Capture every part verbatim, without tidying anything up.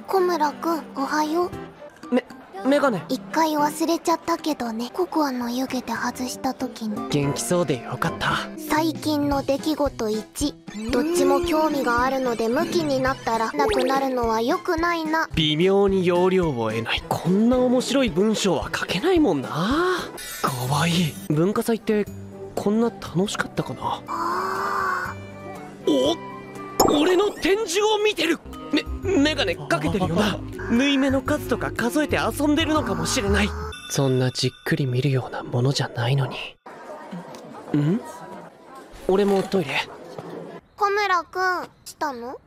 小村くん、おはよう。 め、メガネ。 一回忘れちゃったけどね、ココアの湯気で外した時に。 元気そうでよかった。 最近の出来事いち、どっちも興味があるのでムキになったらなくなるのは良くないな。 微妙に要領を得ない。こんな面白い文章は書けないもんな。かわいい。文化祭ってこんな楽しかったかな。お、俺の展示を見てる。め、メガネかけてるよな。縫い目の数とか数えて遊んでるのかもしれない。そんなじっくり見るようなものじゃないのに。ん？俺もトイレ。 小村くん、したの？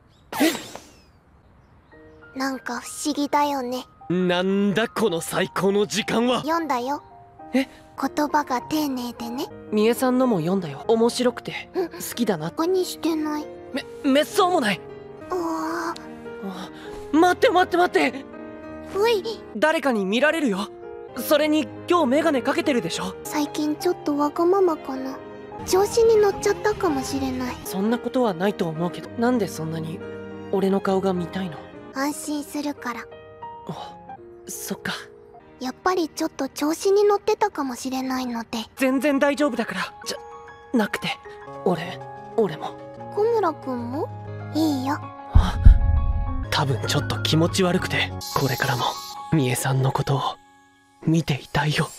なんか不思議だよね。 なんだこの最高の時間は。 読んだよ。 え？ 言葉が丁寧でね。 みえさんのも読んだよ。面白くて好きだな。 バカにしてない。 め、めっそうもない。 ああ、待って待って待って。 うい。 誰かに見られるよ。それに今日メガネかけてるでしょ。 最近ちょっとわがままかな。調子に乗っちゃったかもしれない。 そんなことはないと思うけど、なんでそんなに俺の顔が見たいの？ 安心するから。 あ、そっか。 やっぱりちょっと調子に乗ってたかもしれないので。 全然大丈夫だから。じゃなくて、俺俺も。 小村くんもいいよ。 あ、多分ちょっと気持ち悪くて、これからもみえさんのことを見ていたいよ。